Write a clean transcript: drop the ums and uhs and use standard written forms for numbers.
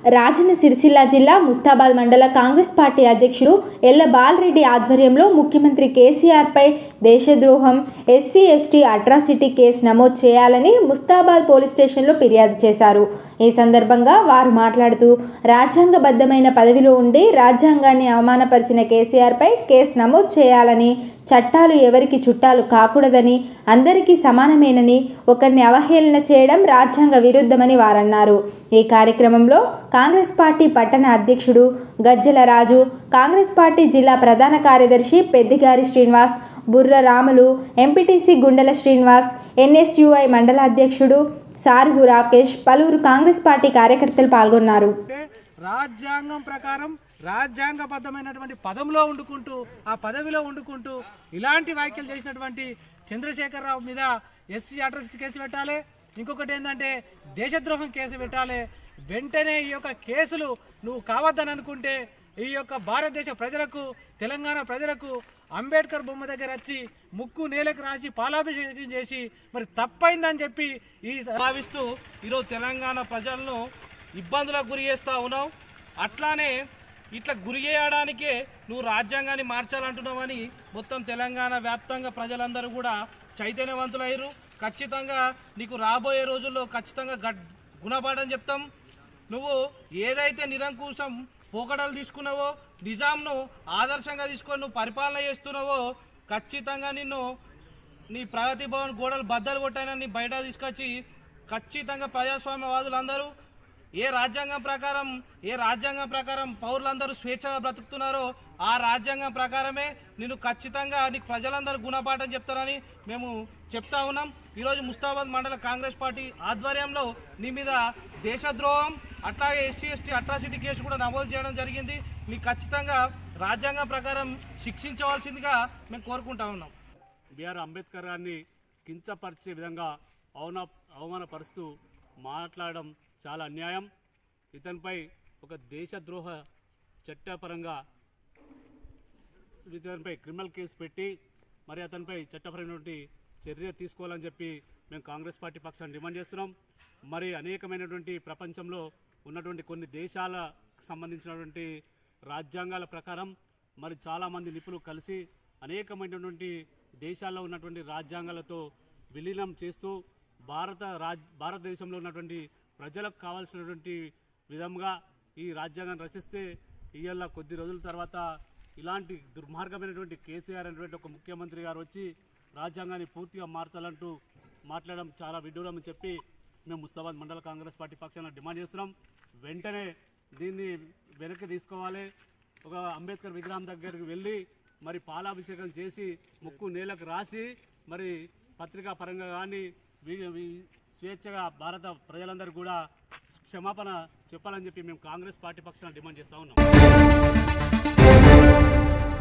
రాజన్న సిరిసిల్ల జిల్లా ముస్తాబాద్ మండల కాంగ్రెస్ పార్టీ అధ్యక్షుడు ఎల్ల బాలరెడ్డి ఆధ్వర్యంలో ముఖ్యమంత్రి కేసీఆర్పై దేశద్రోహం, ఎస్సీ ఎస్టీ అట్రాసిటీ కేసు నమోదు చేయాలని ముస్తాబాద్ పోలీస్ స్టేషన్లో ఫిర్యాదు చేశారు. ఈ సందర్భంగా వారు మాట్లాడుతూ రాజ్యాంగబద్ధమైన పదవిలో ఉండి రాజ్యాంగాన్ని అవమానపరిచిన కేసీఆర్పై కేసు నమోదు చేయాలని, చట్టాలు ఎవరికి చుట్టాలు కాకూడదని, అందరికీ సమానమేనని, ఒకరిని అవహేళన చేయడం రాజ్యాంగ విరుద్ధమని వారన్నారు. ఈ కార్యక్రమంలో కాంగ్రెస్ పార్టీ పట్టణ అధ్యక్షుడు గజ్జల రాజు, కాంగ్రెస్ పార్టీ జిల్లా ప్రధాన కార్యదర్శి పెద్దిగారి శ్రీనివాస్, బుర్ర రాములు, ఎంపీటీసీ గుండెల శ్రీనివాస్, ఎన్ఎస్యుఐ మండల అధ్యక్షుడు సార్గు రాకేష్, పలువురు కాంగ్రెస్ పార్టీ కార్యకర్తలు పాల్గొన్నారు. రాజ్యాంగం ప్రకారం రాజ్యాంగబద్ధమైనటువంటి పదంలో ఉండుకుంటూ ఆ పదవిలో ఉండుకుంటూ ఇలాంటి వ్యాఖ్యలు చేసినటువంటి చంద్రశేఖరరావు మీద ఎస్సీ అట్రాసిటీ కేసు పెట్టాలి. ఇంకొకటి ఏంటంటే దేశద్రోహం కేసు పెట్టాలి. వెంటనే ఈ యొక్క కేసులు నువ్వు కావద్దని అనుకుంటే ఈ యొక్క భారతదేశ ప్రజలకు, తెలంగాణ ప్రజలకు అంబేద్కర్ బొమ్మ దగ్గర వచ్చి ముక్కు నేలకు రాసి పాలాభిషేకం చేసి మరి తప్పైందని చెప్పి భావిస్తూ ఈరోజు తెలంగాణ ప్రజలను ఇబ్బందులకు గురి చేస్తూ ఉన్నావు. అట్లానే ఇట్లా గురి చేయడానికే నువ్వు రాజ్యాంగాన్ని మార్చాలంటున్నావని మొత్తం తెలంగాణ వ్యాప్తంగా ప్రజలందరూ కూడా చైతన్యవంతులయ్యారు. ఖచ్చితంగా నీకు రాబోయే రోజుల్లో ఖచ్చితంగా గుణపాఠం చెప్తాం. నువ్వు ఏదైతే నిరంకుశం పోకడలు తీసుకున్నావో, నిజాంను ఆదర్శంగా తీసుకొని నువ్వు పరిపాలన చేస్తున్నావో ఖచ్చితంగా నిన్ను నీ ప్రగతి భవన్ గోడలు బద్దలు కొట్టైనా నీ బయట తీసుకొచ్చి ఖచ్చితంగా ప్రజాస్వామ్యవాదులందరూ ఏ రాజ్యాంగం ప్రకారం పౌరులందరూ స్వేచ్ఛగా బ్రతుకుతున్నారో ఆ రాజ్యాంగం ప్రకారమే నేను ఖచ్చితంగా నీకు ప్రజలందరూ గుణపాఠం చెప్తారని మేము చెప్తా ఉన్నాం. ఈరోజు ముస్తాబాద్ మండల కాంగ్రెస్ పార్టీ ఆధ్వర్యంలో నీ మీద దేశద్రోహం అట్లాగే ఎస్సీ ఎస్టీ అట్రాసిటీ కేసు కూడా నమోదు చేయడం జరిగింది. నీకు ఖచ్చితంగా రాజ్యాంగం ప్రకారం శిక్షించవలసిందిగా మేము కోరుకుంటా ఉన్నాం. బిఆర్ అంబేద్కర్ గారిని కించపరిచే విధంగా అవమానపరుస్తూ మాట్లాడడం చాలా అన్యాయం. ఇతనిపై ఒక దేశద్రోహ చట్టపరంగా ఇతనిపై క్రిమినల్ కేసు పెట్టి మరి అతనిపై చట్టపరమైనటువంటి చర్య తీసుకోవాలని చెప్పి మేము కాంగ్రెస్ పార్టీ పక్షాన్ని డిమాండ్ చేస్తున్నాం. మరి అనేకమైనటువంటి ప్రపంచంలో ఉన్నటువంటి కొన్ని దేశాలకు సంబంధించినటువంటి రాజ్యాంగాల ప్రకారం మరి చాలామంది నిపుణులు కలిసి అనేకమైనటువంటి దేశాల్లో ఉన్నటువంటి రాజ్యాంగాలతో విలీనం చేస్తూ భారతదేశంలో ఉన్నటువంటి ప్రజలకు కావాల్సినటువంటి విధంగా ఈ రాజ్యాంగాన్ని రచిస్తే ఇవాళ కొద్ది రోజుల తర్వాత ఇలాంటి దుర్మార్గమైనటువంటి కేసీఆర్ అనేటువంటి ఒక ముఖ్యమంత్రి గారు వచ్చి రాజ్యాంగాన్ని పూర్తిగా మార్చాలంటూ మాట్లాడడం చాలా విడ్డూరం అని చెప్పి మేము ముస్తాబాద్ మండల కాంగ్రెస్ పార్టీ పక్షాన డిమాండ్ చేస్తున్నాం. వెంటనే దీన్ని వెనక్కి తీసుకోవాలి. ఒక అంబేద్కర్ విగ్రహం దగ్గరికి వెళ్ళి మరి పాలాభిషేకం చేసి ముక్కు నేలకు రాసి మరి పత్రికా పరంగా కానీ స్వేచ్ఛగా భారత ప్రజలందరూ కూడా క్షమాపణ చెప్పాలని చెప్పి మేము కాంగ్రెస్ పార్టీ పక్షాన డిమాండ్ చేస్తూ ఉన్నాం.